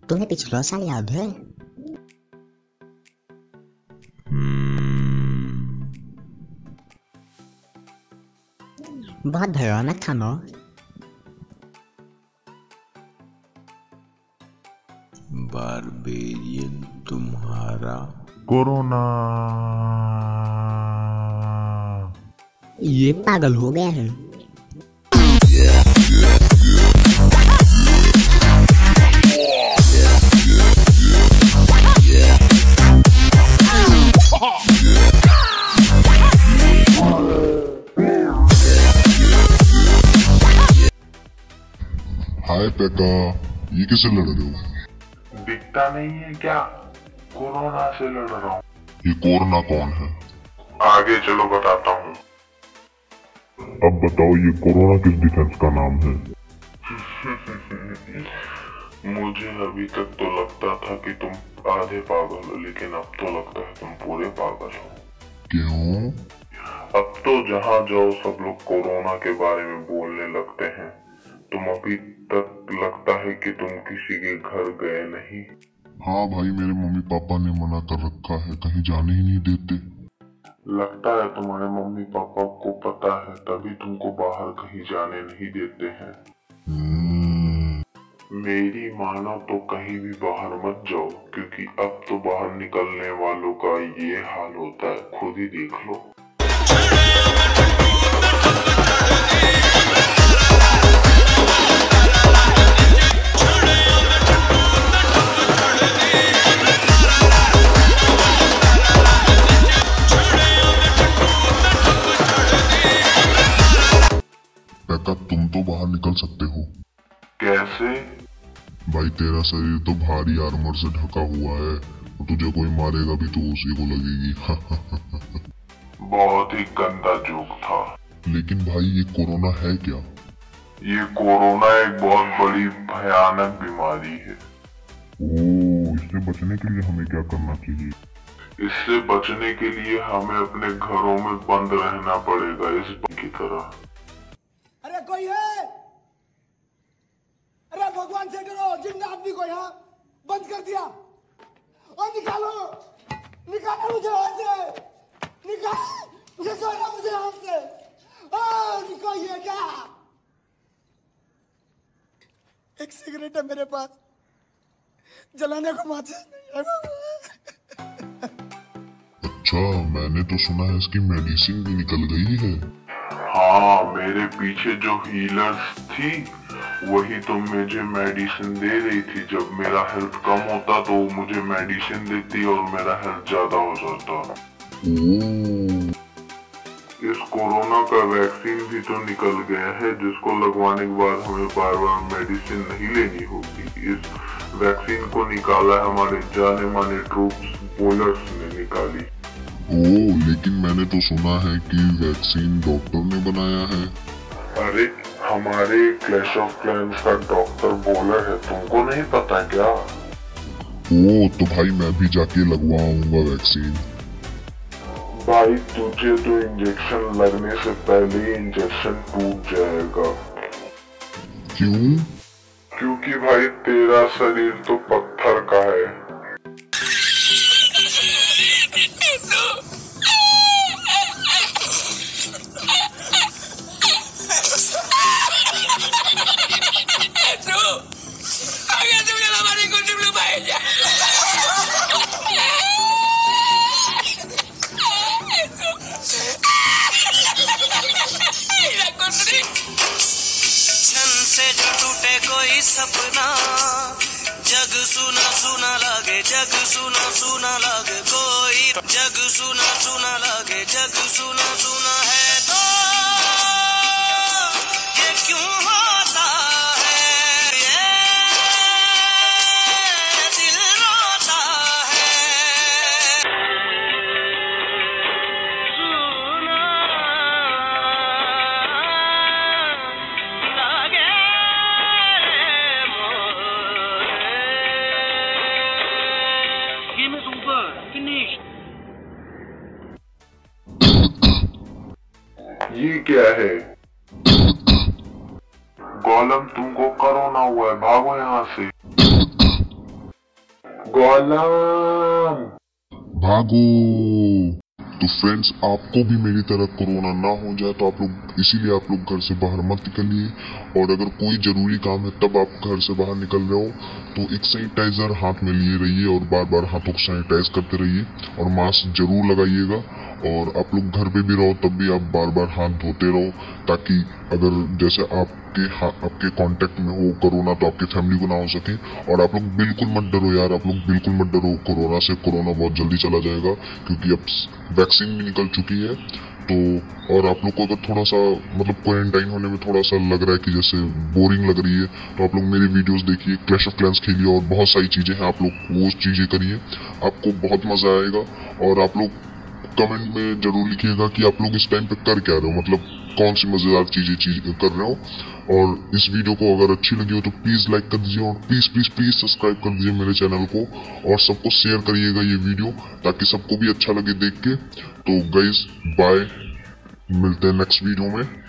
तुम्हें पिछला साल याद है? बहुत भयानक था ना। बारबेरियन तुम्हारा कोरोना। ये पागल हो गया है। हाय पेका, ये किससे लड़ रहे हो? दिखता नहीं है क्या? कोरोना से लड़ रहा हूँ। ये कोरोना कौन है? आगे चलो बताता हूँ। अब बताओ, ये कोरोना किस डिफेंस का नाम है? मुझे अभी तक तो लगता था कि तुम आधे पागल हो, लेकिन अब तो लगता है तुम पूरे पागल हो। क्यों? अब तो जहाँ जाओ सब लोग कोरोना के बारे में बोलने लगते हैं। तुम अभी तक लगता है कि तुम किसी के घर गए नहीं। हाँ भाई, मेरे मम्मी पापा ने मना कर रखा है, कहीं जाने ही नहीं देते। लगता है तुम्हारे मम्मी पापा को पता है, तभी तुमको बाहर कहीं जाने नहीं देते हैं। मेरी मानो तो कहीं भी बाहर मत जाओ, क्योंकि अब तो बाहर निकलने वालों का ये हाल होता है, खुद ही देख लो। पेका, तुम तो बाहर निकल सकते हो। कैसे? भाई, तेरा शरीर तो भारी आर्मर से ढका हुआ है, तुझे कोई मारेगा भी तो उसी को लगेगी। बहुत ही गंदा जोक था। लेकिन भाई, ये कोरोना है क्या? ये कोरोना एक बहुत बड़ी भयानक बीमारी है। ओह, इससे बचने के लिए हमें क्या करना चाहिए? इससे बचने के लिए हमें अपने घरों में बंद रहना पड़ेगा, इस की तरह। अरे कोई है? अरे भगवान से डरो, जिंदा आदमी को यहाँ बंद कर दिया। और निकालो, निकालो मुझे यहाँ से, निकालो मुझे यहाँ से। निकालिए क्या? एक सिगरेट है मेरे पास, जलाने को माचिस नहीं है। अच्छा, मैंने तो सुना है इसकी मेडिसिन भी निकल गई है। हाँ, मेरे पीछे जो हीलर्स थी वही तो मुझे मेडिसिन दे रही थी। जब मेरा हेल्थ कम होता तो मुझे मेडिसिन देती और मेरा हेल्थ ज्यादा हो जाता। इस कोरोना का वैक्सीन भी तो निकल गया है, जिसको लगवाने के बाद हमें बार बार मेडिसिन नहीं लेनी होगी। इस वैक्सीन को निकाला हमारे जाने माने ट्रूप्स बोलर्स ने निकाली। ओह, लेकिन मैंने तो सुना है कि वैक्सीन डॉक्टर ने बनाया है। अरे, हमारे क्लैश ऑफ क्लैंस का डॉक्टर बोलर है, तुमको नहीं पता क्या? ओह, तो भाई मैं भी जाके लगवाऊंगा वैक्सीन। भाई, तुझे तो इंजेक्शन लगने से पहले ही इंजेक्शन टूट जाएगा। क्यों? क्योंकि भाई तेरा शरीर तो पत्थर का है। से जो टूटे कोई सपना, जग सुना सुना लागे, जग सुना सुना लागे, कोई जग सुना सुना लागे, जग सुना सुना है तो ये क्यों होता है? ये दिल रोता है। सुना लागे ये क्या है? गोलम, तुमको कोरोना हुआ है, भागो यहाँ से। गोलाम। भागो। तो फ्रेंड्स, आपको भी मेरी तरह कोरोना ना हो जाए तो आप लोग, इसीलिए आप लोग घर से बाहर मत निकलिए। और अगर कोई जरूरी काम है तब आप घर से बाहर निकल रहे हो तो एक सैनिटाइजर हाथ में लिए रहिए और बार बार हाथों को सैनिटाइज करते रहिए और मास्क जरूर लगाइएगा। और आप लोग घर पे भी रहो तब भी आप बार बार हाथ धोते रहो, ताकि अगर जैसे आपके कांटेक्ट में हो कोरोना तो आपकी फैमिली को ना हो सके। और आप लोग बिल्कुल मत डरो यार, आप लोग बिल्कुल मत डरो कोरोना से। कोरोना बहुत जल्दी चला जाएगा क्योंकि अब वैक्सीन भी निकल चुकी है। तो और आप लोग को अगर थोड़ा सा मतलब क्वारंटाइन होने में थोड़ा सा लग रहा है कि जैसे बोरिंग लग रही है तो आप लोग मेरे वीडियोस देखिए, क्लैश ऑफ क्लैंस खेलिए और बहुत सारी चीजें हैं, आप लोग वो चीजें करिए, आपको बहुत मजा आएगा। और आप लोग कमेंट में जरूर लिखिएगा कि आप लोग इस टाइम पे कर क्या रहे हो, मतलब कौन सी मजेदार चीजें कर रहे हो। और इस वीडियो को अगर अच्छी लगी हो तो प्लीज लाइक कर दीजिए और प्लीज प्लीज प्लीज सब्सक्राइब कर दीजिए मेरे चैनल को और सबको शेयर करिएगा ये वीडियो, ताकि सबको भी अच्छा लगे देख के। तो गाइस बाय, मिलते हैं नेक्स्ट वीडियो में।